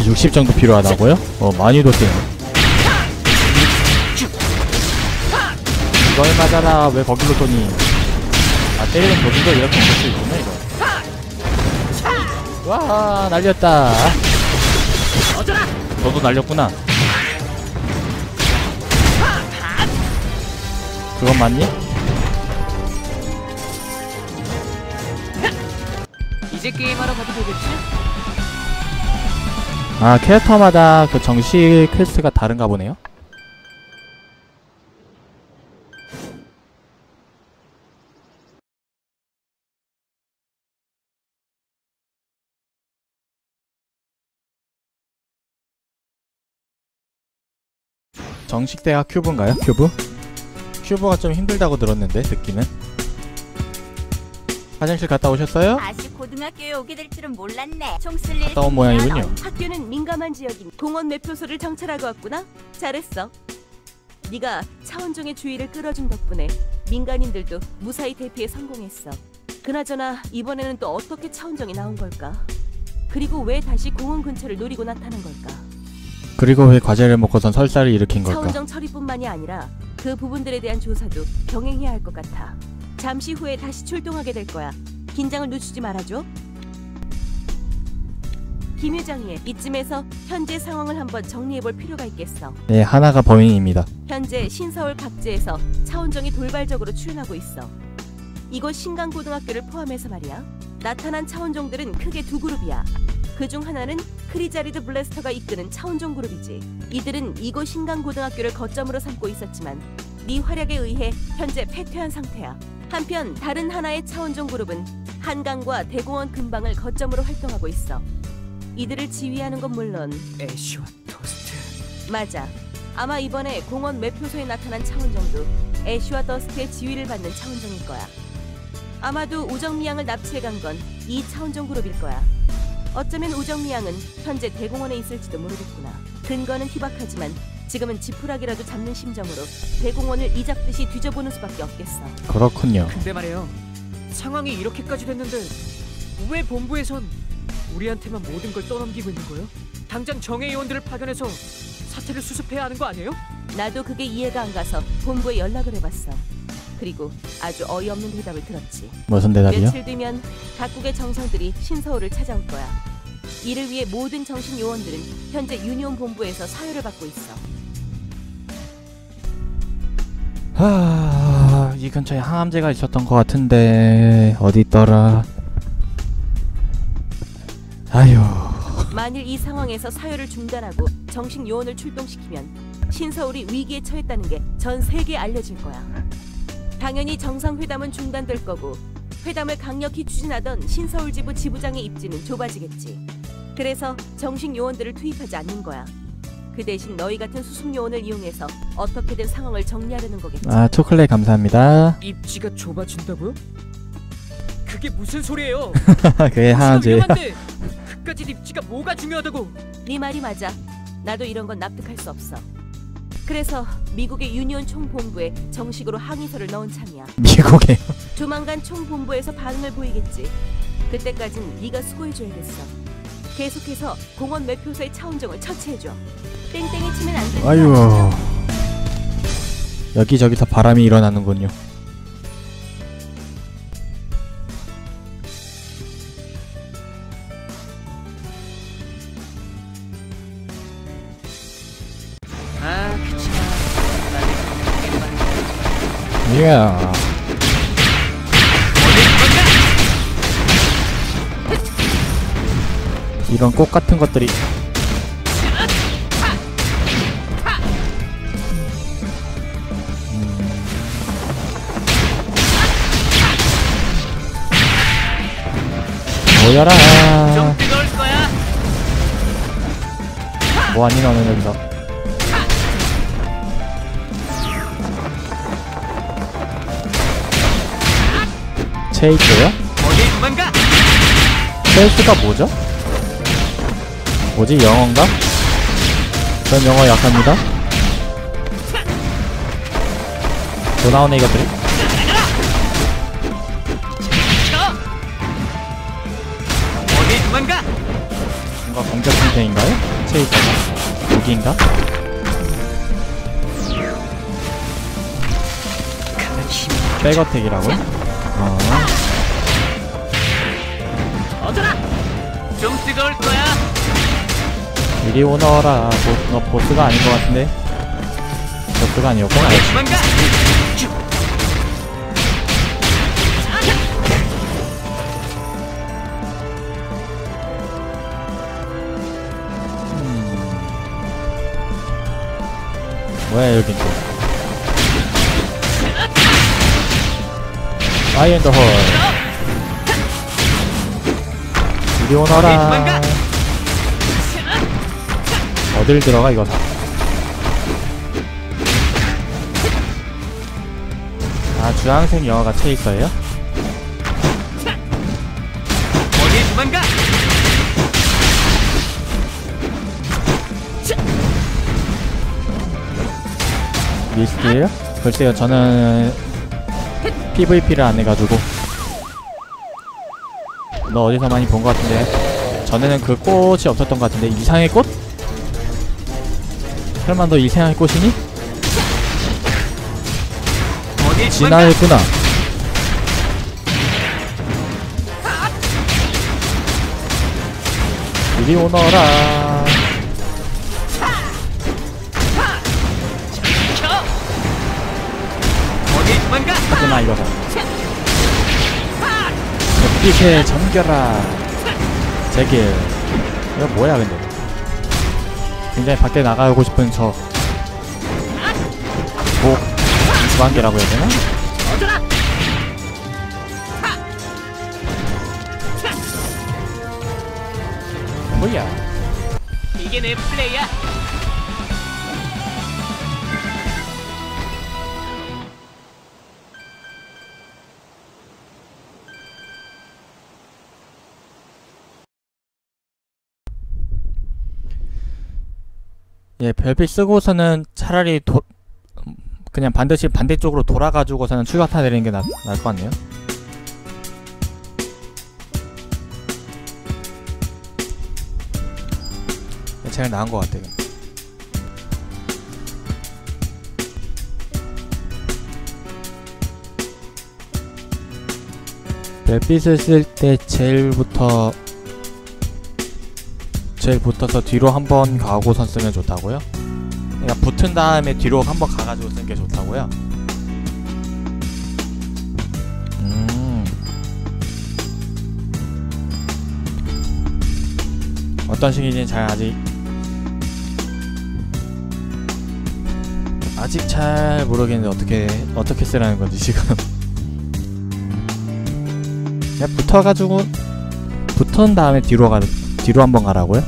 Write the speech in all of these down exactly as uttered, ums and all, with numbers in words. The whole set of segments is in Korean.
육십 정도 필요하다고요? 어 많이 뒀대요. 이걸 맞아라. 왜 거기로 쏘니? 아 때리는 저기도 이렇게 볼 수 있구나 이거. 와 날렸다. 너도 날렸구나. 그건 맞니? 이제 게임하러 가도 되겠지? 아 캐릭터마다 그 정식 퀘스트가 다른가 보네요. 정식 대가 큐브인가요? 큐브? 큐브가 좀 힘들다고 들었는데 듣기는. 화장실 갔다 오셨어요? 다시 고등학교에 오게 될 줄은 몰랐네. 총 쓸 일. 갔다 온 모양이군요. 학교는 민감한 지역인 공원 매표소를 정찰하고 왔구나. 잘했어. 네가 차원종의 주의를 끌어준 덕분에 민간인들도 무사히 대피에 성공했어. 그나저나 이번에는 또 어떻게 차원종이 나온 걸까? 그리고 왜 다시 공원 근처를 노리고 나타난 걸까? 그리고 왜 과제를 먹고선 설사를 일으킨 걸까? 차원정 처리뿐만이 아니라 그 부분들에 대한 조사도 병행해야 할 것 같아. 잠시 후에 다시 출동하게 될 거야. 긴장을 늦추지 말아줘. 김 회장이 이쯤에서 현재 상황을 한번 정리해볼 필요가 있겠어. 네, 하나가 범인입니다. 현재 신서울 각지에서 차원정이 돌발적으로 출현하고 있어. 이곳 신강고등학교를 포함해서 말이야. 나타난 차원종들은 크게 두 그룹이야. 그중 하나는 크리자리드 블래스터가 이끄는 차원종 그룹이지. 이들은 이곳 신강고등학교를 거점으로 삼고 있었지만 네 활약에 의해 현재 패퇴한 상태야. 한편 다른 하나의 차원종 그룹은 한강과 대공원 근방을 거점으로 활동하고 있어. 이들을 지휘하는 건 물론 애쉬와 더스트. 맞아. 아마 이번에 공원 매표소에 나타난 차원종도 애쉬와 더스트의 지휘를 받는 차원종일 거야. 아마도 우정미양을 납치해간 건 이 차원종 그룹일 거야. 어쩌면 우정미양은 현재 대공원에 있을지도 모르겠구나. 근거는 희박하지만 지금은 지푸라기라도 잡는 심정으로 대공원을 이잡듯이 뒤져보는 수밖에 없겠어. 그렇군요. 근데 말이에요. 상황이 이렇게까지 됐는데 왜 본부에선 우리한테만 모든 걸 떠넘기고 있는 거예요? 당장 정예 요원들을 파견해서 사태를 수습해야 하는 거 아니에요? 나도 그게 이해가 안 가서 본부에 연락을 해봤어. 그리고 아주 어이없는 대답을 들었지. 무슨 대답이요? 며칠 뒤면 각국의 정상들이 신서울을 찾아올 거야. 이를 위해 모든 정신 요원들은 현재 유니온 본부에서 사유를 받고 있어. 하... 이 근처에 항암제가 있었던 것 같은데 어디 있더라. 아휴. 만일 이 상황에서 사유를 중단하고 정식 요원을 출동시키면 신서울이 위기에 처했다는 게 전 세계에 알려질 거야. 당연히 정상회담은 중단될 거고 회담을 강력히 추진하던 신서울 지부 지부장의 입지는 좁아지겠지. 그래서 정식 요원들을 투입하지 않는 거야. 그 대신 너희 같은 수습 요원을 이용해서 어떻게든 상황을 정리하려는 거겠지. 아 초콜릿 감사합니다. 입지가 좁아진다고요? 그게 무슨 소리예요? 그게 항암제. 그까지 입지가 뭐가 중요하다고? 네 말이 맞아. 나도 이런 건 납득할 수 없어. 그래서 미국의 유니온 총본부에 정식으로 항의서를 넣은 참이야. 미국에. 조만간 총본부에서 반응을 보이겠지. 그때까진 네가 수고해줘야겠어. 계속해서 공원 매표소의 차원종을 처치해줘. 땡땡이 치면 안 된다. 아유. 여기저기서 바람이 일어나는군요. 아, 그치만 이야. 이런 꽃 같은 것들이. 음. 모여라. 좀 뜨거울 거야. 뭐하니 너는 여기서. 체이스요? 어딜 도망가? 체이스가 뭐죠? 뭐지? 영어인가? 전 영어 약합니다. 또 나오네 이것들이. 어딜 도망가? 뭔가 공격 상태인가요? 체이서가 무기인가? 백어택이라고? 어. 어쩌라! 좀 뜨거울 거야. 이리 오너라. 보, 너 보스가 아닌 것 같은데? 보스가 아니었구나. 도망가! 뭐야 여긴 또 아이엔더 홀 이리 오너라. 어딜 들어가 이거 다. 아 주황색 영화가 체이서예요? 어디 도망가! 미스트예요? 글쎄요 저는 피브이피를 안 해가지고. 너 어디서 많이 본 것 같은데. 전에는 그 꽃이 없었던 것 같은데. 이상의 꽃? 설마 너 이상의 꽃이니? 어디 도망가! 진화했구나. 이리 오너라. 어디 도망가! 하지마 이거다. 햇빛에 잠겨라. 제길. 이거 뭐야 근데. 굉장히 밖에 나가고 싶은 저 뭐 주방계라고 해야 되나? 어쩌라! 뭐야. 이게 내 플레이야. 예, 별빛 쓰고서는 차라리 도, 그냥 반드시 반대쪽으로 돌아가지고서는 출격타 내리는 게 나, 나을 것 같네요. 제일 나은 것 같아요. 별빛을 쓸 때 제일부터 제일 붙어서 뒤로 한번 가고선 쓰면 좋다고요? 그러니까 붙은 다음에 뒤로 한번 가가지고 쓰는 게 좋다고요? 음. 어떤 식인지 잘 아직 아직 잘 모르겠는데 어떻게 어떻게 쓰라는 건지 지금. 그냥 붙어가지고 붙은 다음에 뒤로 가 뒤로 한번 가라고요?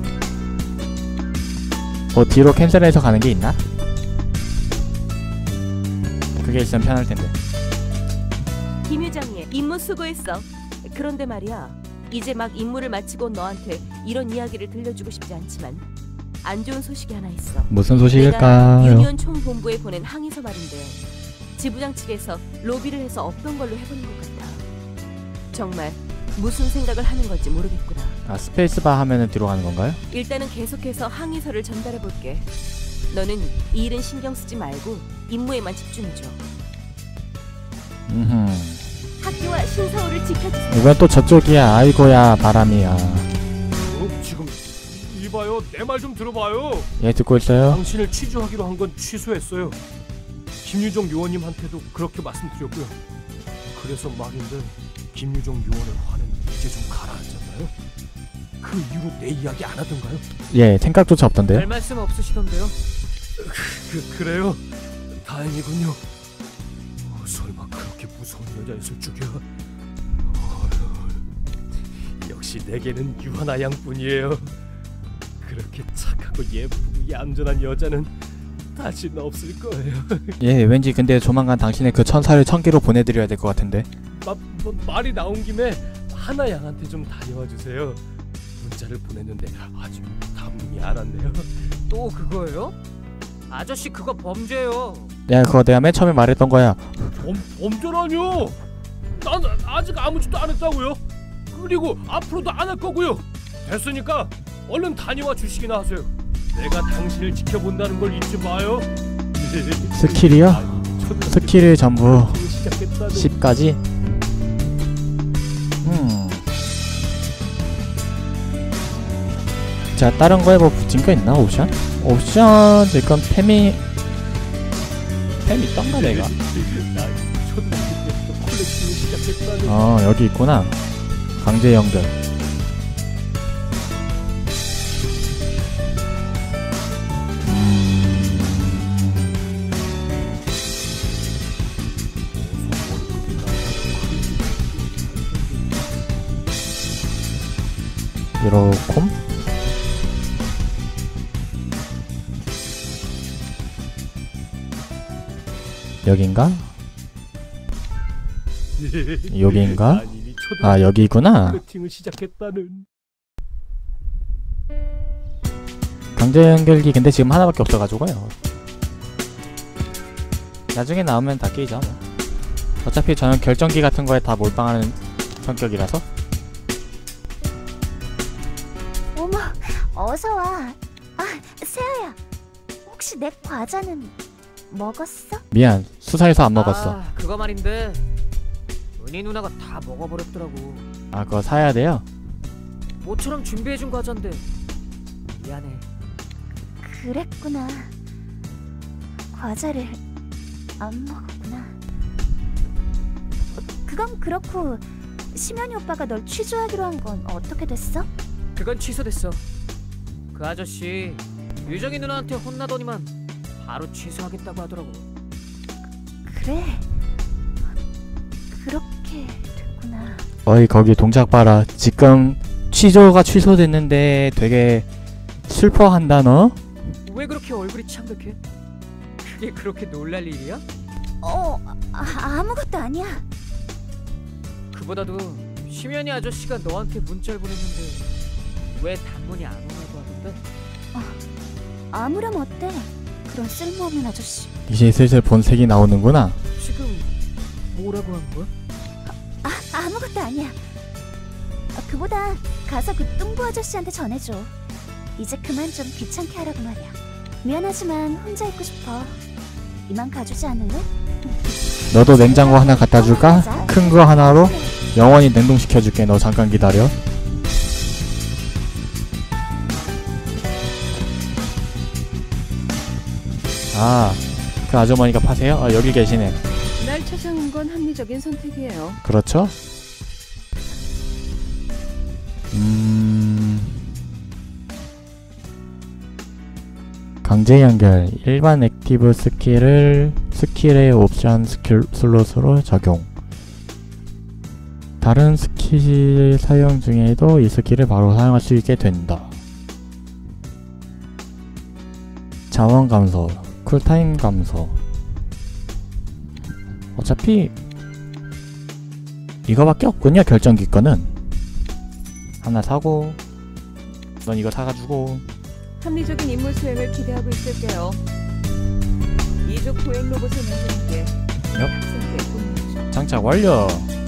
뭐 뒤로 캔슬해서 가는 게 있나? 그게 있으면 편할 텐데. 김유정님, 임무 수고했어. 그런데 말이야, 이제 막 임무를 마치고 너한테 이런 이야기를 들려주고 싶지 않지만 안 좋은 소식이 하나 있어. 무슨 내가 소식일까요? 유니온 총본부에 보낸 항의서 말인데 지부장 측에서 로비를 해서 없던 걸로 해보는 것 같아. 정말 무슨 생각을 하는 건지 모르겠구나. 아 스페이스바 하면은 뒤로 가는 건가요? 일단은 계속해서 항의서를 전달해볼게. 너는 이 일은 신경 쓰지 말고 임무에만 집중해줘. 음흠. 학교와 신서울을 지켜주세요. 이건 또 저쪽이야. 아이고야 바람이야. 어, 지금 이봐요. 내 말 좀 들어봐요. 예 듣고 있어요. 당신을 취조하기로 한 건 취소했어요. 김유정 요원님한테도 그렇게 말씀드렸고요. 그래서 말인데 김유정 요원의 화는 이제 좀 가라앉았나요? 그 이후로 내 이야기 안 하던가요? 예 생각조차 없던데요. 별 말씀 없으시던데요. 그, 그래요? 다행이군요. 어, 설마 그렇게 무서운 여자였을 줄이야. 어휴, 역시 내게는 유하나 양뿐이에요. 그렇게 착하고 예쁘고 얌전한 여자는 다시는 없을 거예요. 예 왠지 근데 조만간 당신의 그 천사를 천기로 보내드려야 될 것 같은데. 마, 마, 말이 나온 김에 하나 양한테 좀 다녀와 주세요. 문자를 보냈는데 아직 답문이 안 왔네요. 또 그거예요? 아저씨 그거 범죄요. 야 그거 내가 맨 처음에 말했던 거야. 범, 범죄라뇨? 난 아직 아무 짓도 안 했다고요. 그리고 앞으로도 안 할 거고요. 됐으니까 얼른 다녀와 주시기나 하세요. 내가 당신을 지켜본다는 걸 잊지 마요. 스킬이요? 스킬을 전부 시작했다는. 십까지? 음. 자, 다른 거에 뭐 붙인 거 있나? 옵션? 옵션 지금 팸이 팸 있던가 내가? 초등학교 때부터 콜렉팅을 시작했다는. 어, 여기 있구나. 강제 연결. 유로콤? 여긴가? 여긴가? 아, 여기구나. 콜렉팅을 시작했다는. 강제 연결기 근데 지금 하나밖에 없어가지고요. 나중에 나오면 다 끼죠 뭐. 어차피 저는 결정기 같은 거에 다 몰빵하는 성격이라서. 어머, 어서 와. 아, 세아야. 혹시 내 과자는 먹었어? 미안, 수사에서 안 먹었어. 아, 그거 말인데 은희 누나가 다 먹어버렸더라고. 아, 그거 사야 돼요? 모처럼 준비해준 과자인데 미안해. 그랬구나. 과자를 안 먹었구나. 그건 그렇고 심연이 오빠가 널 취조하기로 한 건 어떻게 됐어? 그건 취소됐어. 그 아저씨 유정이 누나한테 혼나더니만 바로 취소하겠다고 하더라고. 그래. 그렇게 됐구나. 어이, 거기 동작 봐라. 지금 취조가 취소됐는데 되게 슬퍼한다 너? 왜 그렇게 얼굴이 창백해? 그게 그렇게 놀랄 일이야? 어, 아, 아무것도 아니야. 그보다도 심연이 아저씨가 너한테 문자를 보냈는데 왜 단문이 안 오냐고 하던데? 아무렴 어때? 그런 쓸모없는 아저씨. 이제 슬슬 본색이 나오는구나. 지금 뭐라고 한 거야? 아, 아무것도 아니야. 아, 그보다 가서 그 뚱보 아저씨한테 전해줘. 이제 그만 좀 귀찮게 하라고 말이야. 미안하지만 혼자 있고 싶어. 이만 가주지 않을래? 너도 냉장고 하나 갖다 줄까? 큰 거 하나로 영원히 냉동시켜줄게. 너 잠깐 기다려. 아, 그 아주머니가 파세요? 아, 여기 계시네. 날 찾아온 건 합리적인 선택이에요. 그렇죠? 음... 강제 연결. 일반 액티브 스킬을 스킬의 옵션 스킬 슬롯으로 적용. 다른 스킬 사용 중에도 이 스킬을 바로 사용할 수 있게 된다. 자원 감소, 쿨타임 감소. 어차피 이거밖에 없군요. 결정기 거는 하나 사고, 넌 이거 사가지고. 합리적인 임무 수행을 기대하고 있을게요. 이족 보행 로봇을 만드는 게 엽. 학생들의 꿈이죠. 장착 완료.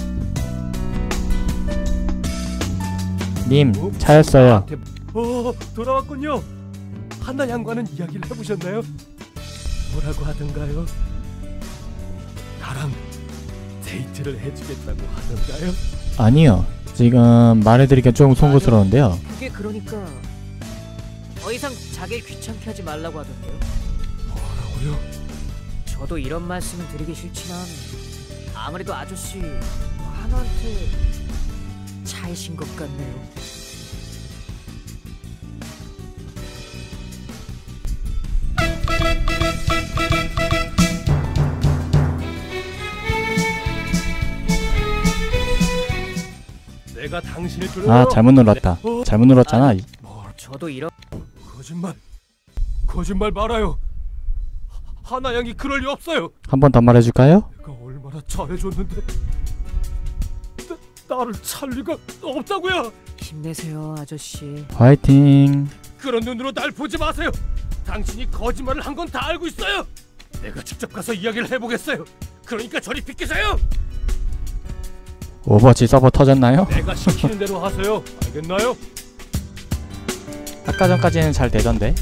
님, 차였어요. 어, 돌아왔군요. 한나 양과는 이야기를 해보셨나요? 뭐라고 하던가요? 나랑 데이트를 해주겠다고 하던가요? 아니요, 지금 말해드리기가 조금 송구스러운데요. 그게 그러니까 더 이상 자기를 귀찮게 하지 말라고 하던데요. 뭐라고요? 저도 이런 말씀은 드리기 싫지만 아무래도 아저씨 하나한테 차이신 것 같네요. 내가 당신을 뚫어. 아, 잘못 눌렀다. 어? 잘못 눌렀잖아. 뭘 저도 이런 거짓말. 거짓말 말아요. 하나 양이 그럴 리 없어요. 한 번 더 말해줄까요? 내가 얼마나 잘해줬는데 나, 나를 찰 리가 없다고요. 힘내세요, 아저씨. 화이팅. 그런 눈으로 날 보지 마세요. 당신이 거짓말을 한 건 다 알고 있어요. 내가 직접 가서 이야기를 해보겠어요. 그러니까 저리 비키세요. 오버워치 서버 터졌나요? 내가 시키는 대로 하세요. 알겠나요? 아까 전까지는 잘 되던데.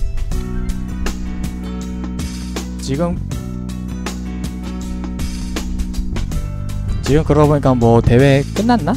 지금 지금 그러고 보니까 뭐 대회 끝났나?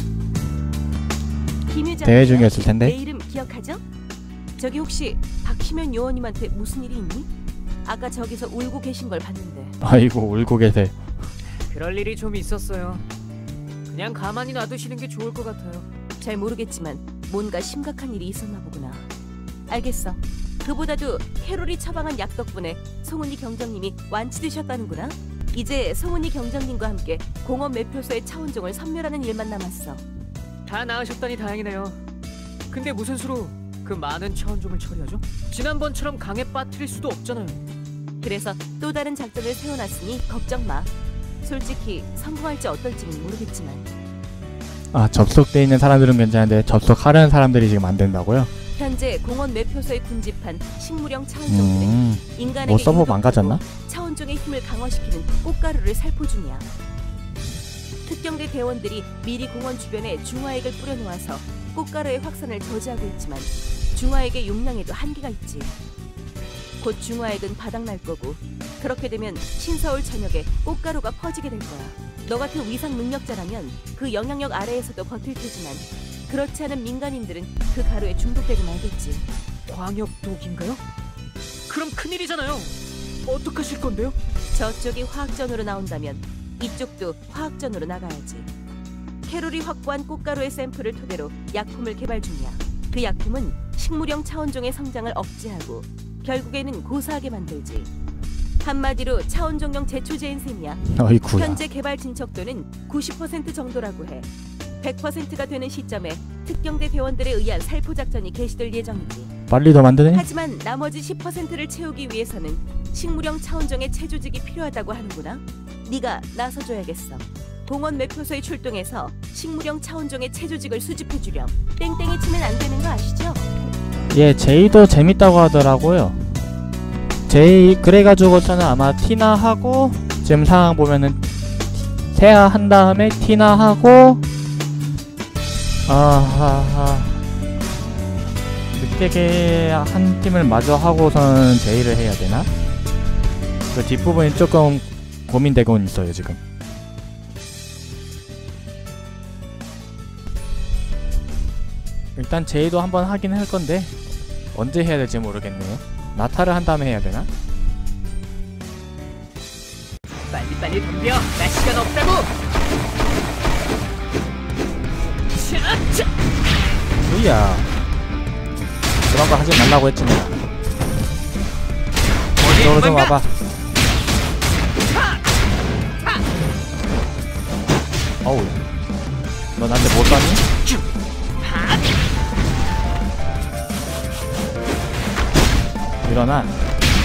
김유정, 대회 중이었을 텐데. 내 이름 기억하죠? 저기 혹시 박시면 요원님한테 무슨 일이 있니? 아까 저기서 울고 계신 걸 봤는데. 아이고 울고 계세. 그럴 일이 좀 있었어요. 그냥 가만히 놔두시는 게 좋을 것 같아요. 잘 모르겠지만 뭔가 심각한 일이 있었나 보구나. 알겠어. 그보다도 캐롤이 처방한 약 덕분에 송은이 경정님이 완치되셨다는구나. 이제 송은이 경정님과 함께 공원 매표소의 차원종을 섬멸하는 일만 남았어. 다 나으셨다니 다행이네요. 근데 무슨 수로 그 많은 차원종을 처리하죠? 지난번처럼 강에 빠뜨릴 수도 없잖아요. 그래서 또 다른 작전을 세워놨으니 걱정 마. 솔직히 성공할지 어떨지는 모르겠지만 아 접속돼 있는 사람들은 괜찮은데 접속하려는 사람들이 지금 안 된다고요? 현재 공원 매표소에 군집한 식물형 차원종들은 음, 인간에게 뭐 서버 유독 망가졌나? 차원종의 힘을 강화시키는 꽃가루를 살포 중이야. 특경대 대원들이 미리 공원 주변에 중화액을 뿌려놓아서 꽃가루의 확산을 저지하고 있지만 중화액의 용량에도 한계가 있지. 곧 중화액은 바닥날 거고 그렇게 되면 신서울 전역에 꽃가루가 퍼지게 될 거야. 너 같은 위상 능력자라면 그 영향력 아래에서도 버틸 테지만 그렇지 않은 민간인들은 그 가루에 중독되고 말겠지. 광역독인가요? 그럼 큰일이잖아요. 어떡하실 건데요? 저쪽이 화학전으로 나온다면 이쪽도 화학전으로 나가야지. 캐롤이 확보한 꽃가루의 샘플을 토대로 약품을 개발 중이야. 그 약품은 식물형 차원종의 성장을 억제하고 결국에는 고사하게 만들지. 한마디로 차원종용 제초제인 셈이야. 어이쿠야. 현재 개발 진척도는 구십 퍼센트 정도라고 해. 백 퍼센트가 되는 시점에 특경대 대원들에 의한 살포 작전이 개시될 예정이지. 빨리 더 만드네? 하지만 나머지 십 퍼센트를 채우기 위해서는 식물형 차원종의 체조직이 필요하다고 하는구나. 네가 나서줘야겠어. 공원 매표소에 출동해서 식물형 차원종의 체조직을 수집해주렴. 땡땡이 치면 안 되는 거 아시죠? 예, 제이도 재밌다고 하더라고요. 제이 그래가지고서는 아마 티나 하고 지금 상황 보면은 세아 한 다음에 티나 하고 아하하 늑대계 한 팀을 마저 하고서는 제이를 해야 되나? 그 뒷부분이 조금 고민되고 있어요 지금. 일단 제이도 한번 하긴 할 건데 언제 해야 될지 모르겠네요. 나타를 한 다음에 해야 되나? 빨리빨리 덤벼. 나 시간 없다고. 자, 자. 으야 그런 거 하지 말라고 했지 내가. 이쪽으로 좀 와봐. 어우 너 나한테 못 봤니? 일어나.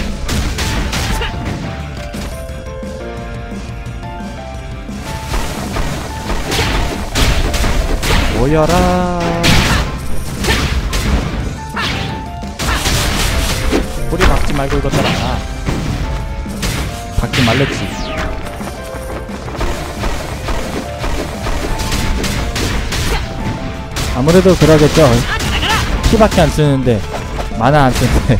모여라. 뿌리 박지 말고 이것들아. 박지 말랬지. 아무래도 그러겠죠. 피밖에 안 쓰는데 만화 안 쓰는데.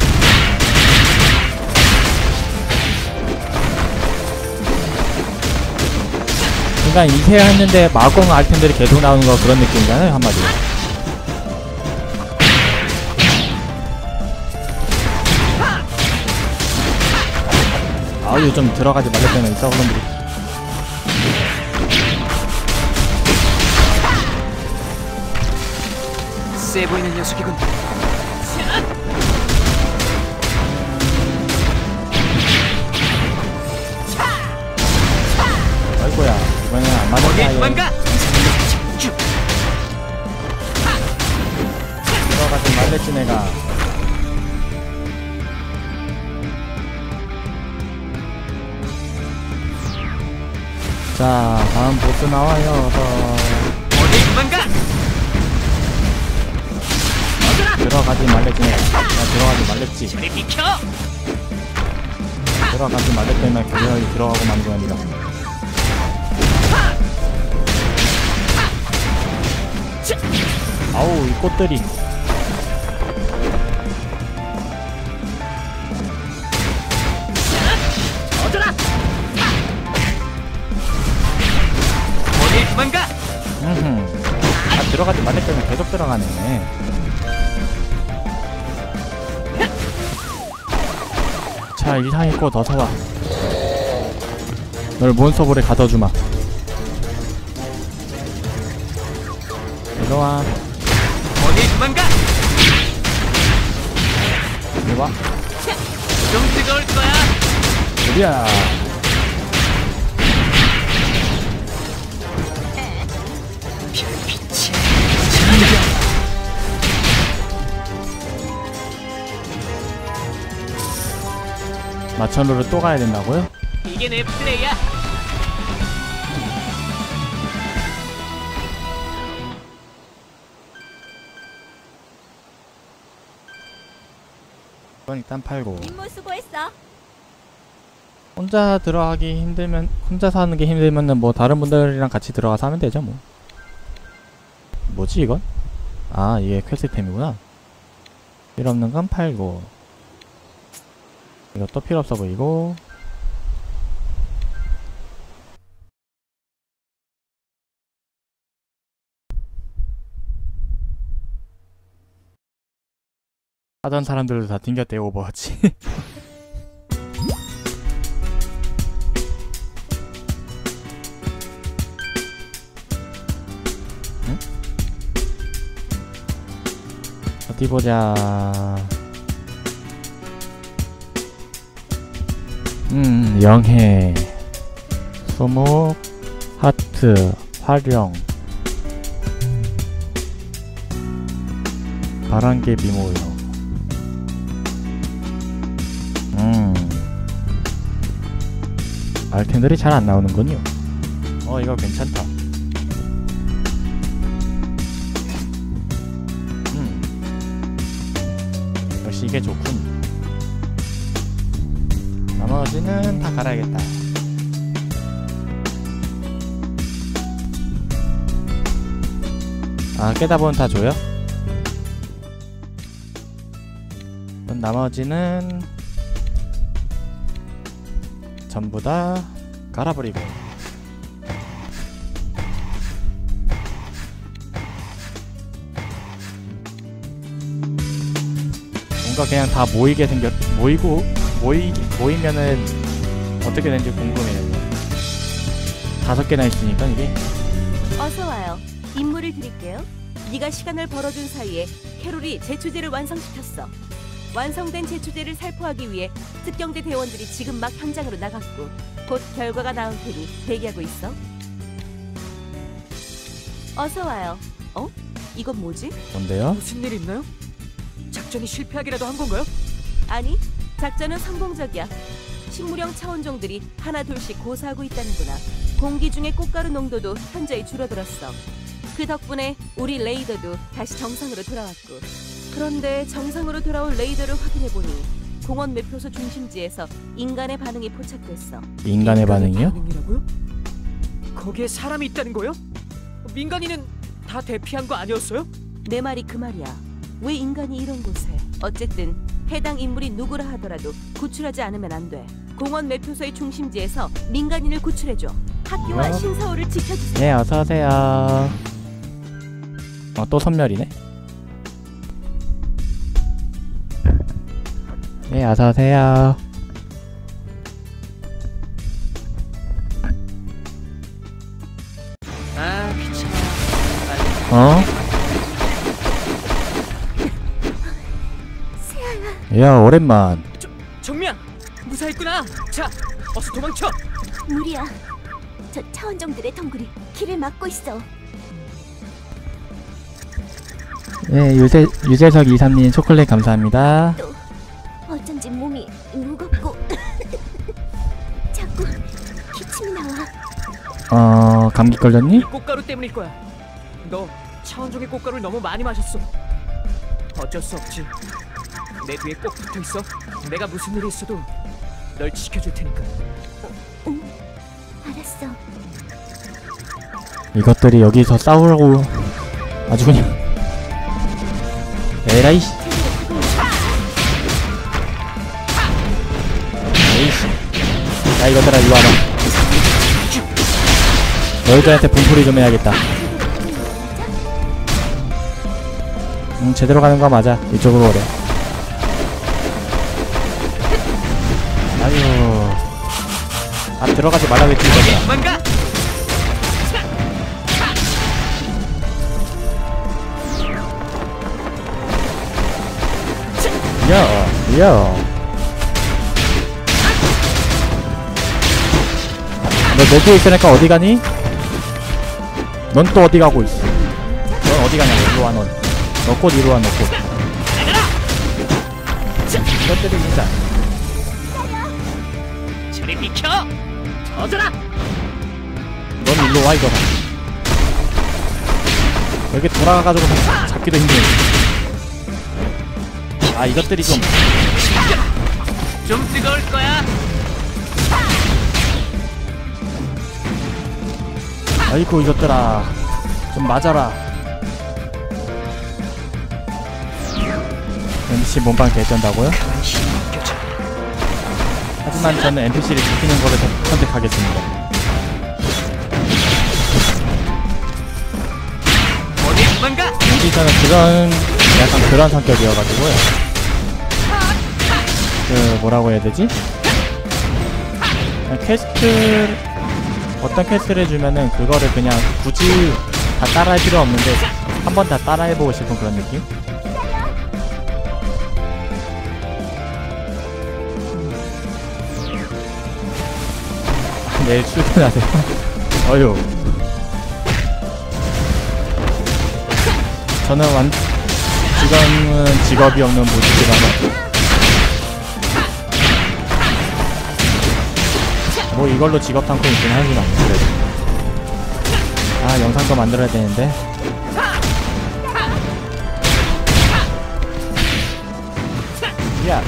그러니까 이세 했는데 마공 아이템들이 계속 나오는 거 그런 느낌이잖아요 한마디로. 아유 좀 들어가지 말랬잖아 이 썩은놈들이. 세 보이는 녀석이군. 아이고야 이번엔 안 맞았냐 얘. 도망가. 들어가지 말랬지 내가. 자 다음 보스 나와요. 어디 도망가. 들어가지 말랬지 내가. 나 들어가지 말랬지. 저리 비켜. 들어가지 말랬더니 나 그냥 들어가고 만 거야. 아우 이 꽃들이. 들어가지 말랬 때문에 계속 들어가네. 자, 이상의 꽃 어서와. 널 몬스터볼에 가둬주마. 이리와. 어디 도망가? 이리와. 좀 뜨거울 거야. 우리야. 마천루를 또 가야 된다고요? 이게 내 플레이야. 이건 일단 팔고. 임무 수고했어. 혼자 들어가기 힘들면, 혼자서 하는 게 힘들면은 뭐 다른 분들이랑 같이 들어가서 하면 되죠 뭐. 뭐지 이건? 아, 이게 퀘스트템이구나. 필요 없는 건 팔고. 이것도 필요 없어 보이고. 하던 사람들도 다 튕겼대, 오버워치. 응? 어디 보자. 음, 영해, 수목, 하트, 활용, 바람개비 모형. 음, 아이템들이 잘 안 나오는군요. 어, 이거 괜찮다. 음, 역시 이게 좋군. 나머지는 다 갈아야겠다. 아, 깨다 보면 다 줘요? 그럼 나머지는 전부 다 갈아버리고. 뭔가 그냥 다 모이게 생겼, 모이고 모이, 모이면은 어떻게 되는지 궁금해요. 다섯 개나 있으니까 이게. 어서 와요. 임무를 드릴게요. 네가 시간을 벌어준 사이에 캐롤이 제초제를 완성시켰어. 완성된 제초제를 살포하기 위해 특경대 대원들이 지금 막 현장으로 나갔고 곧 결과가 나올 테니 대기하고 있어. 어서 와요. 어? 이건 뭐지? 뭔데요? 무슨 일 있나요? 작전이 실패하기라도 한 건가요? 아니, 작전은 성공적이야. 식물형 차원종들이 하나 둘씩 고사하고 있다는구나. 공기 중의 꽃가루 농도도 현저히 줄어들었어. 그 덕분에 우리 레이더도 다시 정상으로 돌아왔고. 그런데 정상으로 돌아올 레이더를 확인해보니 공원 매표소 중심지에서 인간의 반응이 포착됐어. 인간의 반응이요? 반응이라고요? 거기에 사람이 있다는 거요? 민간인은 다 대피한 거 아니었어요? 내 말이 그 말이야. 왜 인간이 이런 곳에? 어쨌든 해당 인물이 누구라 하더라도 구출하지 않으면 안 돼. 공원 매표소의 중심지에서 민간인을 구출해줘. 학교와 야. 신사호를 지켜주세요. 네, 어서오세요. 어, 또 선멸이네. 네, 어서오세요. 아, 귀찮아. 어? 야, 오랜만. 정미야, 무사했구나. 자, 어서 도망쳐. 무리야. 저 차원종들의 덩굴이 길을 막고 있어. 네, 유재, 유재석 이삼님 초콜릿 감사합니다. 또 어쩐지 몸이 무겁고 자꾸 기침이 나와. 어, 감기 걸렸니? 이 꽃가루 때문일 거야. 너 차원종의 꽃가루를 너무 많이 마셨어. 어쩔 수 없지. 내 뒤에 꼭 붙어 있어. 내가 무슨 일이 있어도 널 지켜줄 테니까. 응, 알았어. 이것들이 여기서 싸우라고 아주 그냥. 에라이씨. 에이씨. 야, 이것들아, 이리 와봐. 너희들한테 분풀이 좀 해야겠다. 응, 제대로 가는 거 맞아. 이쪽으로 오래. 아유. 아, 들어가지 말라고 했지, 이거들아. 도망가. 야, 야. 너 내주에 있으니까 어디 가니? 넌 또 어디 가고 있어? 넌 어디 가냐고, 이리 와, 넌. 너 꽃 이리 와, 너 꽃. 이것들이 진짜. 저리 비켜. 터져라. 넌 일로 와, 이거라. 여기 돌아가가지고 잡기도 힘드네. 아, 이것들이 좀. 좀 뜨거울 거야. 아이고, 이것들아. 좀 맞아라. 엠피씨 몸빵 개쩐다고요? 하지만 저는 엠피씨를 지키는 거를 선- 선택하겠습니다. 어디 도망가. 엠피씨는 그런, 약간 그런 성격이어가지고요. 그, 뭐라고 해야 되지? 그냥 퀘스트, 어떤 퀘스트를 주면은 그거를 그냥 굳이 다 따라할 필요 없는데 한 번 다 따라해보고 싶은 그런 느낌? 내일 출근하세요? 어휴. 저는 완, 지금은 직업이 없는 무직이라서 뭐 이걸로 직업 탐구 있긴 하지만 그래도. 아, 영상도 만들어야 되는데. 야.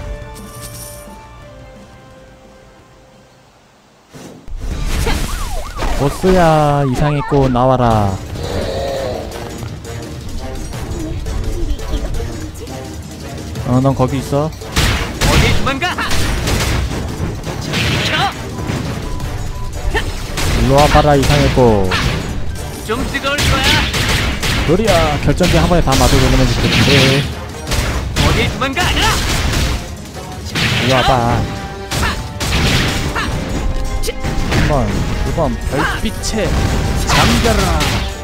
보스야, 이상했고 나와라. 어, 넌 거기 있어. 어디 도망가. 저리 비켜. 일로 와봐라, 이상했고. 좀 뜨거울 거야. 요리야, 결정기 한 번에 다 맞아 놓으면 좋겠는데. 어디 도망가. 일로 와봐. 한 번, 두 번, 별빛에 잠겨라.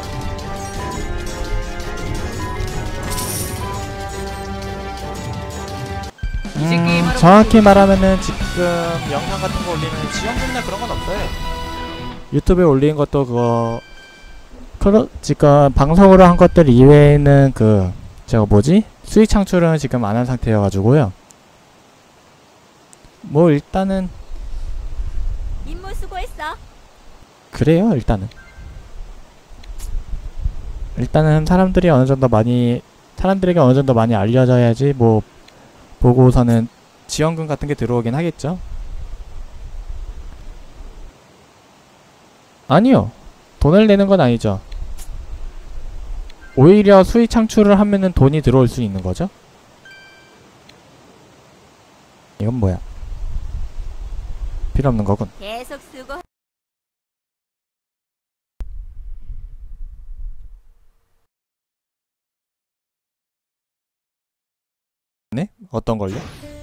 음, 정확히 말하면은 지금 영상 같은 거 올리면 지원금이나 그런 건 없어요. 유튜브에 올린 것도 그거 그러, 지금 방송으로 한 것들 이외에는 그 제가 뭐지? 수익 창출은 지금 안 한 상태여가지고요. 뭐 일단은 임무 수고했어. 그래요. 일단은 일단은 사람들이 어느 정도 많이 사람들에게 어느 정도 많이 알려져야지 뭐 보고서는 지원금 같은 게 들어오긴 하겠죠. 아니요. 돈을 내는 건 아니죠. 오히려 수익 창출을 하면은 돈이 들어올 수 있는 거죠. 이건 뭐야? 필요 없는 거군. 계속 수고. 네? 어떤 걸요?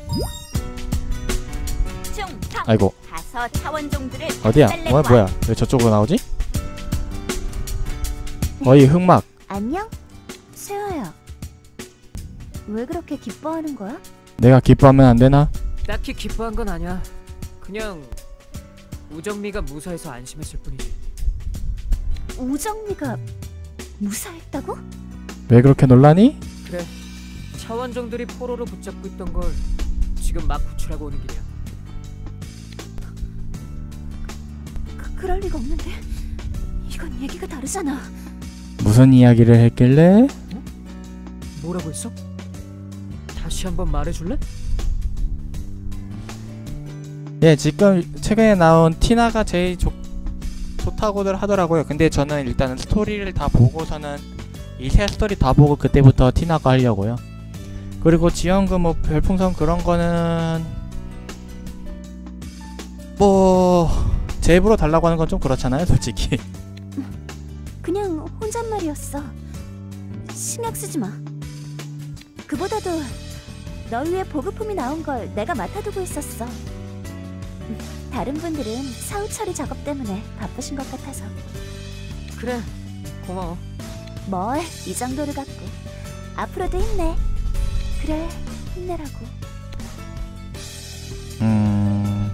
충성. 아이고. 가서 차원종들을 어디야? 달래고 뭐, 와. 뭐야? 왜 저쪽으로 나오지? 어이, 흑막. 안녕? 세아야. 왜 그렇게 기뻐하는 거야? 내가 기뻐하면 안 되나? 딱히 기뻐한 건 아니야. 그냥 우정미가 무사해서 안심했을 뿐이지. 우정미가 무사했다고? 왜 그렇게 놀라니? 그래. 차원종들이 포로로 붙잡고 있던 걸 지금 막 구출하고 오는 길이야. 그, 그럴 리가 없는데. 이건 얘기가 다르잖아. 무슨 이야기를 했길래? 뭐라고 했어? 다시 한번 말해줄래? 예, 지금 최근에 나온 티나가 제일 좋, 좋다고들 하더라고요. 근데 저는 일단은 스토리를 다 보고서는 이 세 스토리 다 보고 그때부터 티나가 하려고요. 그리고 지원금 뭐 별풍선 그런 거는 뭐 제 입으로 달라고 하는 건 좀 그렇잖아요, 솔직히. 그냥 혼잣말이었어. 신경 쓰지 마. 그보다도 널 위해 보급품이 나온 걸 내가 맡아두고 있었어. 음, 다른 분들은 사후 처리 작업 때문에 바쁘신 것 같아서. 그래, 고마워. 뭘 이 정도를 갖고. 앞으로도 힘내. 그래, 힘내라고. 음...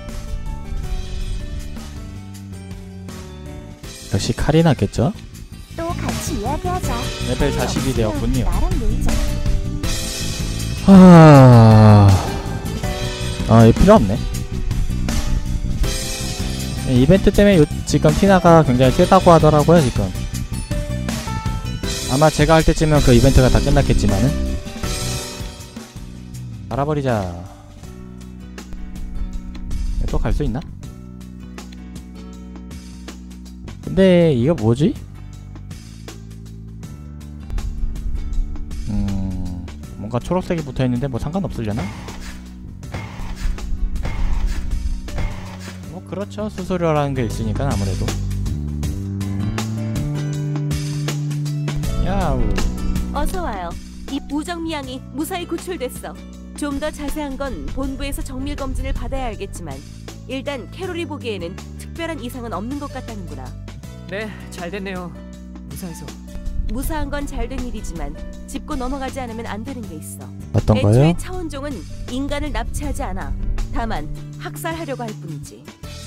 역시 칼이 낫겠죠? 또 같이 이야기하자. 레벨 사십이 되었군요. 나랑 놀자. 하... 아, 이거 필요 없네. 이벤트 때문에 요, 지금 티나가 굉장히 세다고 하더라고요, 지금. 아마 제가 할 때쯤은 그 이벤트가 다 끝났겠지만은. 알아버리자. 또 갈 수 있나? 근데 이거 뭐지? 음... 뭔가 초록색이 붙어있는데 뭐 상관없으려나? 뭐 그렇죠. 수수료라는 게 있으니까 아무래도. 야우. 어서 와요. 이 우정미양이 무사히 구출됐어. 좀 더 자세한 건 본부에서 정밀 검진을 받아야 알겠지만 일단 캐롤이 보기에는 특별한 이상은 없는 것 같다는구나. 네, 잘 됐네요. 무사해서. 무사한 건 잘된 일이지만 짚고 넘어가지 않으면 안 되는 게 있어. 어떤 거요? 애초에 차원종은 인간을 납치하지 않아. 다만 학살하려고 할 뿐이지.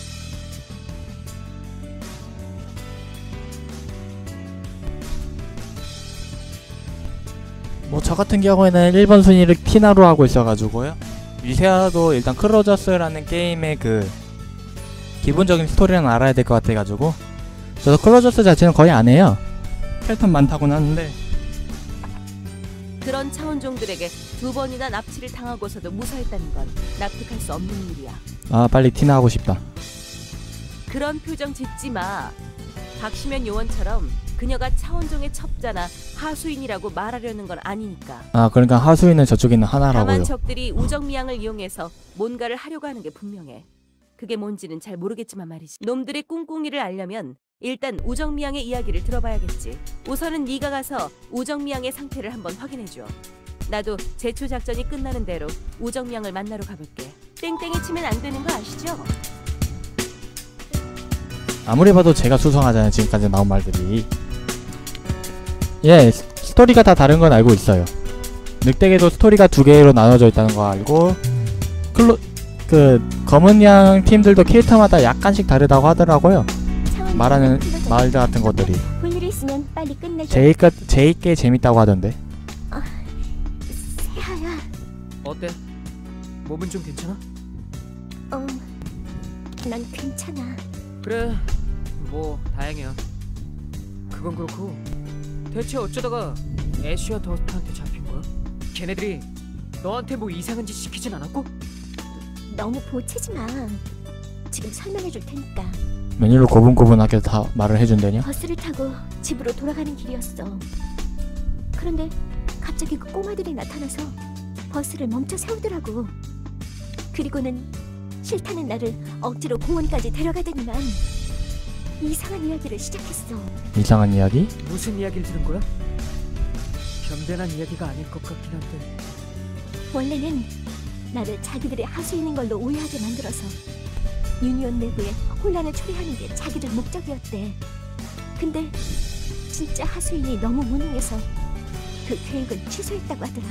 뭐 저 같은 경우에는 일 번 순위를 티나로 하고 있어가지고요. 미세아도 일단 클로저스라는 게임의 그 기본적인 스토리는 알아야 될 것 같아가지고 저도 클로저스 자체는 거의 안 해요. 캐릭터 많다고는 하는데. 그런 차원종들에게 두 번이나 납치를 당하고서도 무사했다는 건 납득할 수 없는 일이야. 아, 빨리 티나 하고 싶다. 그런 표정 짓지 마. 박시면 요원처럼 그녀가 차원종의 첩자나 하수인이라고 말하려는 건 아니니까. 아, 그러니까 하수인은 저쪽에 있는 하나라고요. 다만 적들이 우정미양을 이용해서 뭔가를 하려고 하는 게 분명해. 그게 뭔지는 잘 모르겠지만 말이지. 놈들의 꿍꿍이를 알려면 일단 우정미양의 이야기를 들어봐야겠지. 우선은 네가 가서 우정미양의 상태를 한번 확인해줘. 나도 제초 작전이 끝나는 대로 우정미양을 만나러 가볼게. 땡땡이 치면 안 되는 거 아시죠? 아무리 봐도 제가 수상하잖아요, 지금까지 나온 말들이. 예, 스토리가 다 다른 건 알고 있어요. 늑대계도 스토리가 두 개로 나눠져 있다는 거 알고, 클로, 그 검은 양 팀들도 캐릭터마다 약간씩 다르다고 하더라고요. 말하는 말들 같은 것들이. 볼 일이 있으면 빨리 끝내줘. 제이가 제이께 재밌다고 하던데. 세아야. 어때? 몸은 좀 괜찮아? 어, 난 괜찮아. 그래, 뭐 다행이야. 그건 그렇고 대체 어쩌다가 애쉬와 더스트한테 잡힌 거야? 걔네들이 너한테 뭐 이상한 짓 시키진 않았고? 너무 보채지 마. 지금 설명해 줄 테니까. 메뉴를 고분고분하게 다 말을 해준다냐? 버스를 타고 집으로 돌아가는 길이었어. 그런데 갑자기 그 꼬마들이 나타나서 버스를 멈춰 세우더라고. 그리고는 싫다는 나를 억지로 공원까지 데려가더니만 이상한 이야기를 시작했어. 이상한 이야기? 무슨 이야기를 들은 거야? 변변한 이야기가 아닐 것 같긴 한데. 원래는 나를 자기들의 하수인인 걸로 오해하게 만들어서 유니온 내부에 혼란을 초래하는 게 자기들 목적이었대. 근데 진짜 하수인이 너무 무능해서 그 계획을 취소했다고 하더라.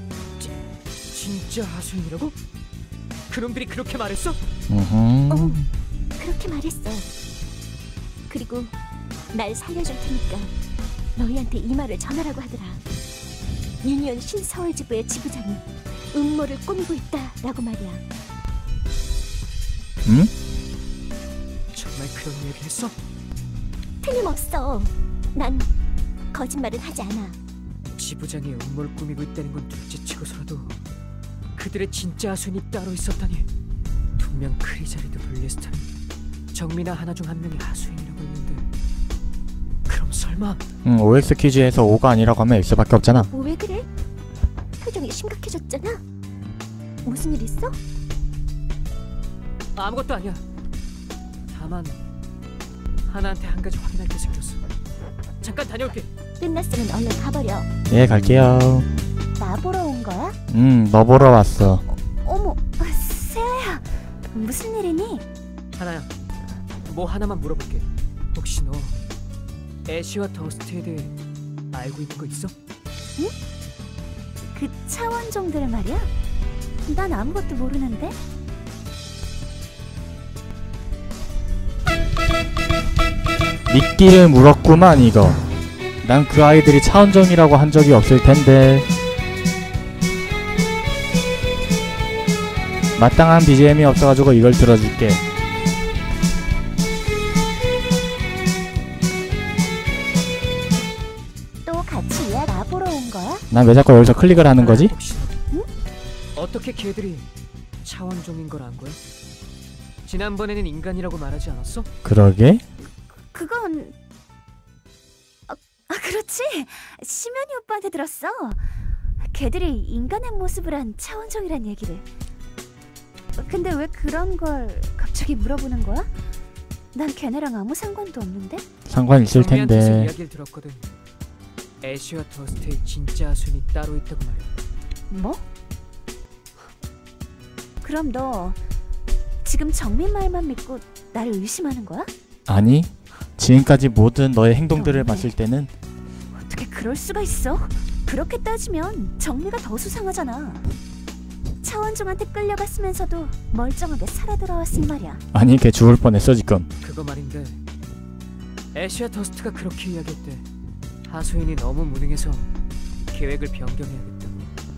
진짜 하수인이라고? 그놈들이 그렇게 말했어? 음흠. 어, 그렇게 말했어. 그리고 날 살려줄 테니까 너희한테 이 말을 전하라고 하더라. 유니온 신서울 지부의 지부장이 음모를 꾸미고 있다라고 말이야. 응? 정말 그런 이야기를 했어? 틀림없어. 난 거짓말은 하지 않아. 지부장이 음모를 꾸미고 있다는 건 둘째치고서라도 그들의 진짜 하수인이 따로 있었다니. 분명 크리자리드 블리스타는 정미나 하나 중 한 명이 하수인이라고 했는데, 그럼 설마? 응, 오엑스 퀴즈에서 오가 아니라고 하면 X밖에 없잖아. 뭐 왜 그래? 표정이 심각해졌잖아. 무슨 일 있어? 아무것도 아니야. 다만 하나한테 한 가지 확인할 게 생겼어. 잠깐 다녀올게. 끝났으면 얼른 가버려. 예, 갈게요. 나 보러 온 거야? 응, 너 보러 왔어. 어머, 세아야. 무슨 일이니? 하나야, 뭐 하나만 물어볼게. 혹시 너 애쉬와 더스트에 대해 알고 있는 거 있어? 그 차원종들 말이야? 난 아무것도 모르는데? 미끼를 물었구만 이거. 난 그 아이들이 차원종이라고 한 적이 없을 텐데. 마땅한 비지엠이 없어가지고 이걸 들어줄게. 또 같이 이야기 나 보러 온 거야? 난 왜 자꾸 여기서 클릭을 하는 거지? 하나야, 혹시 너 어떻게 걔들이 차원종인 걸 안 거야? 지난번에는 인간이라고 말하지 않았어? 그러게? 그건... 아, 아 그렇지. 시면이 오빠한테 들었어. 걔들이 인간의 모습을 한 차원종이란 얘기를. 근데 왜 그런 걸 갑자기 물어보는 거야? 난 걔네랑 아무 상관도 없는데? 상관 있을 정리한테서 텐데. 이야기를 들었거든. 애쉬와 더스트의 진짜 아순이 따로 있다고 말이야. 뭐? 그럼 너 지금 정민 말만 믿고 나를 의심하는 거야? 아니, 지금까지 모든 너의 행동들을 정말. 봤을 때는 어떻게 그럴 수가 있어? 그렇게 따지면 정미가 더 수상하잖아. 차원종한테 끌려갔으면서도 멀쩡하게 살아 돌아왔으니 말이야. 아니 걔 죽을 뻔했어 지금. 그거 말인데 애쉬와 더스트가 그렇게 이야기했대. 하수인이 너무 무능해서 계획을 변경해야겠다고.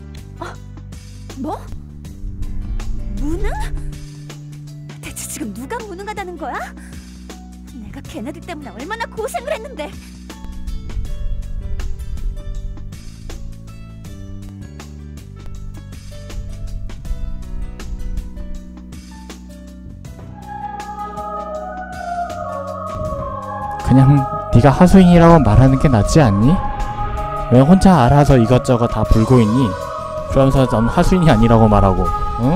뭐? 무능? 대체 지금 누가 무능하다는 거야? 내가 걔네들 때문에 얼마나 고생을 했는데. 그냥 네가 하수인이라고 말하는 게 낫지 않니? 왜 혼자 알아서 이것저것 다 불고 있니? 그러면서 넌 하수인이 아니라고 말하고, 응?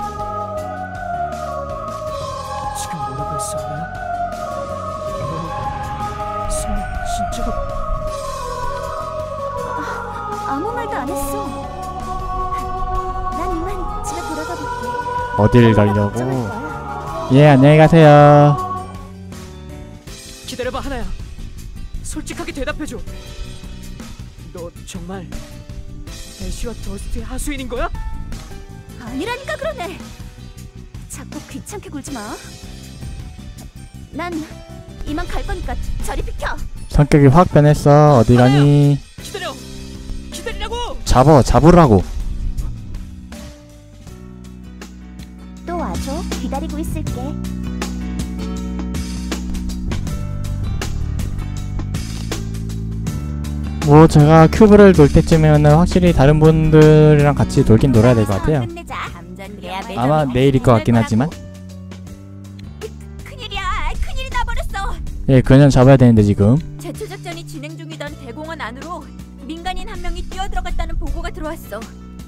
지금 뭐라고 했어, 하나야? 너 설마 진짜로? 아무 말도 안 했어. 난 이만 집에 돌아가 볼게. 어딜 걱정할 가려고? 거야. 예, 안녕히 가세요. 기다려봐, 하나야. 솔직하게 대답해줘. 너 정말 애쉬와 더스트의 하수인인 거야? 아니라니까 그러네. 자꾸 귀찮게 굴지 마. 난 이만 갈 거니까 저리 비켜. 성격이 확 변했어. 어디 가니? 기다려! 기다리라고! 잡어, 잡으라고. 또 와줘. 기다리고 있을게. 뭐 제가 큐브를 돌 때쯤에는 확실히 다른 분들이랑 같이 돌긴 놀아야 될 것 같아요. 아마 내일일 것 같긴 하지만. 큰일이야. 큰일이 나버렸어. 예, 그냥 잡아야 되는데 지금. 제초 작전이 진행 중이던 대공원 안으로 민간인 한 명이 뛰어들어갔다는 보고가 들어왔어.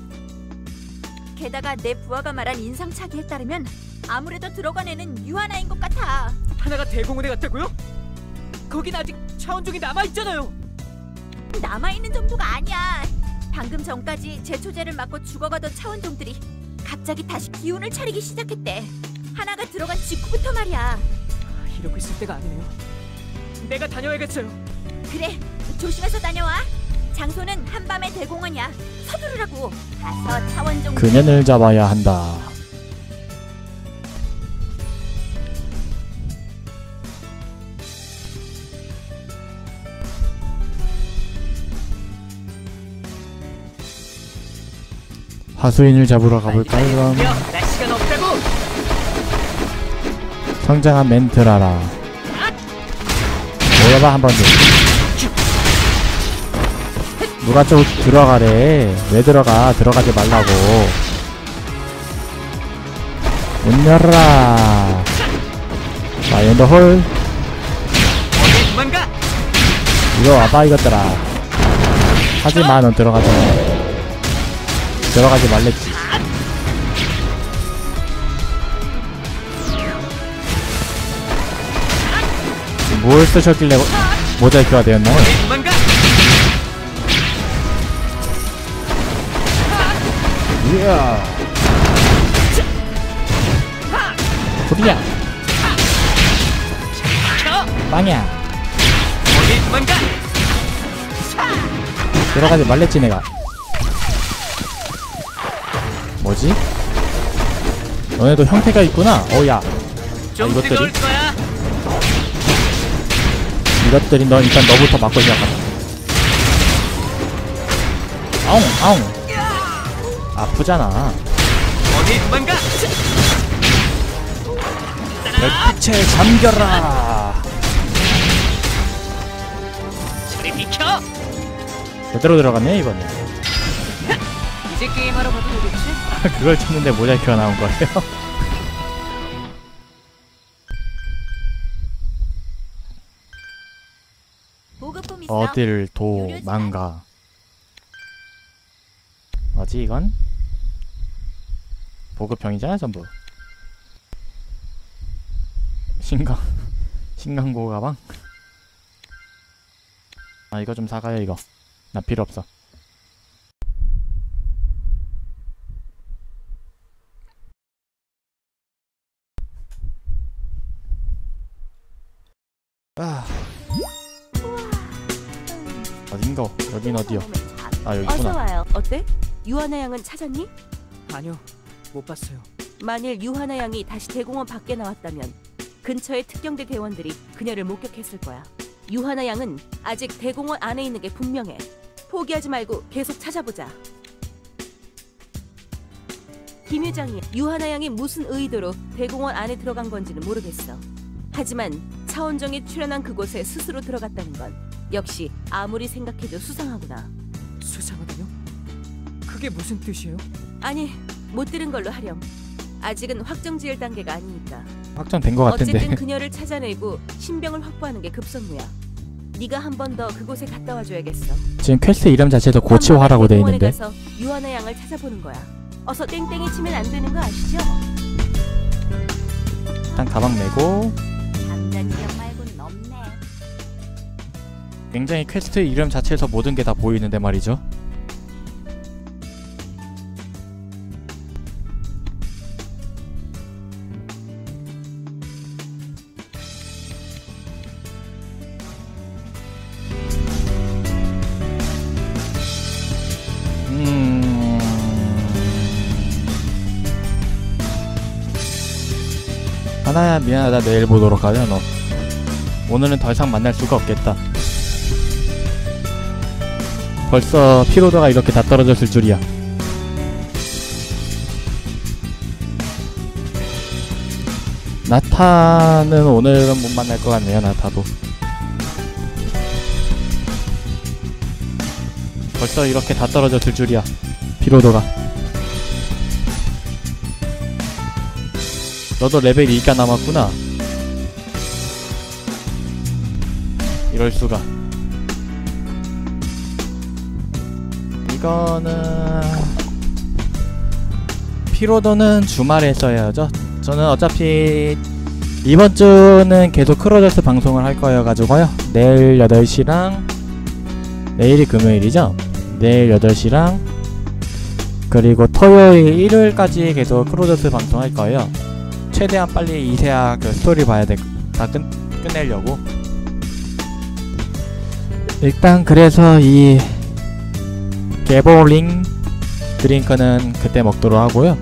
게다가 내 부하가 말한 인상착의에 따르면 아무래도 들어간 애는 유하나인 것 같아. 하나가 대공원에 갔다고요? 거긴 아직 차원종이 남아있잖아요. 남아있는 정도가 아니야. 방금 전까지 제초제를 맞고 죽어가던 차원종들이 갑자기 다시 기운을 차리기 시작했대. 하나가 들어간 직후부터 말이야. 이러고 있을 때가 아니네요. 내가 다녀야겠어요. 그래, 조심해서 다녀와. 장소는 한밤의 대공원이야. 서두르라고. 가서 차원종 그년을 잡아야 한다. 하수인을 잡으러 가볼까요 그럼? 야, 나 시간 없다고! 성장한 멘트라라. 뭐야봐 한 번 더. 누가 좀 들어가래. 왜 들어가? 들어가지 말라고. 문 열어라. 자, 엔더홀. 어디 도망가! 이거 와봐 이것들아. 하지마 넌 들어가지 마. 들어가지 말랬지. 뭘 쓰셨길래 모자이크가 되었나요? 어디 도망가! 이야. 소리야. 빵이야. 어디 뭔가 들어가지 말랬지 내가. 뭐지? 너네도 형태가 있구나. 어야. 좀 이것들이? 뜨거울 거야. 이것들이 너 일단 너부터 맞고 시작한다. 아웅 아웅. 아프잖아. 어디 뭔가 별빛에 잠겨라. 저리 비켜. 제대로 들어갔네 이번에. 이제 게임하러 가도 되겠지? 그걸 찾는데 모자이크가 나온 거예요. 보급품 있어. 어딜 도망가. 뭐지 이건? 보급형이잖아 전부. 신강 신강보 가방? 아 이거 좀 사가요 이거. 나 필요 없어. 아 어딘가 여긴 어디요? 아 여기 어서 있구나. 와요. 어때? 유하나 양은 찾았니? 아니요, 못 봤어요. 만일 유하나 양이 다시 대공원 밖에 나왔다면 근처의 특경대 대원들이 그녀를 목격했을 거야. 유하나 양은 아직 대공원 안에 있는 게 분명해. 포기하지 말고 계속 찾아보자. 김 회장이 유하나 양이 무슨 의도로 대공원 안에 들어간 건지는 모르겠어. 하지만 차원정이 출연한 그곳에 스스로 들어갔다는 건 역시 아무리 생각해도 수상하구나. 수상하다뇨? 그게 무슨 뜻이에요? 아니, 못 들은 걸로 하렴. 아직은 확정지을 단계가 아니니까. 확정된 거 같은데. 어쨌든 그녀를 찾아내고 신병을 확보하는 게 급선무야. 네가 한 번 더 그곳에 갔다 와줘야겠어. 지금 퀘스트 이름 자체도 고치화라고 돼 대공원에 있는데. 가서 유하나 양을 찾아보는 거야. 어서 땡땡이 치면 안 되는 거 아시죠? 일단 가방 메고. 잠자지역 말고는 없네. 굉장히 퀘스트 이름 자체에서 모든 게 다 보이는데 말이죠. 음... 하나야 미안하다. 내일 보도록 하자 너. 오늘은 더 이상 만날 수가 없겠다. 벌써 피로도가 이렇게 다 떨어졌을 줄이야. 나타는 오늘은 못 만날 것 같네요. 나타도 벌써 이렇게 다 떨어졌을 줄이야. 피로도가. 너도 레벨 이가 남았구나. 이럴수가. 이거는 피로도는 주말에 써야죠. 저는 어차피 이번 주는 계속 크로저스 방송을 할 거여가지고요. 내일 여덟 시랑 내일이 금요일이죠. 내일 여덟 시랑 그리고 토요일 일요일까지 계속 크로저스 방송 할 거예요. 최대한 빨리 이세아 그 스토리 봐야 돼. 다 끝, 끝내려고. 일단 그래서 이 개보링 드링크는 그때 먹도록 하고요.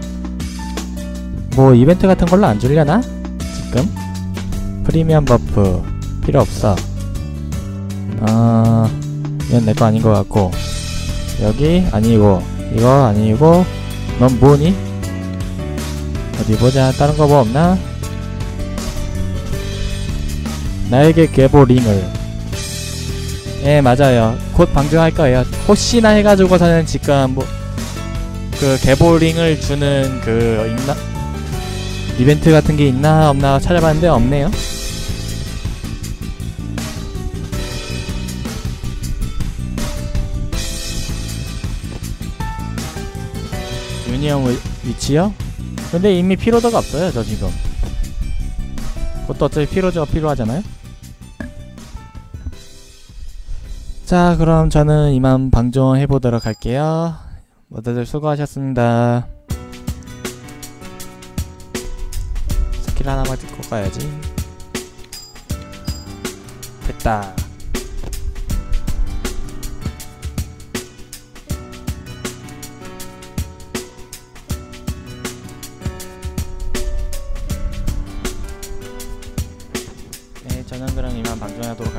뭐 이벤트 같은 걸로 안 주려나? 지금? 프리미엄 버프 필요 없어. 아, 이건 내 거 아닌 것 같고, 여기 아니고, 이거 아니고, 넌 뭐니? 어디 보자. 다른 거 뭐 없나? 나에게 개보링을. 예, 맞아요. 곧 방송할 거예요. 혹시나 해가지고서는 지금 뭐 그 개보링을 주는 그 있나? 이벤트 같은 게 있나 없나 찾아봤는데 없네요. 유니온 위, 위치요? 근데 이미 피로도가 없어요. 저 지금. 그것도 어차피 피로도가 필요하잖아요. 자, 그럼 저는 이만 방송해보도록 할게요. 모두들 수고하셨습니다. 스킬 하나만 듣고 가야지. 됐다. 네, 저는 그럼 이만 방송하도록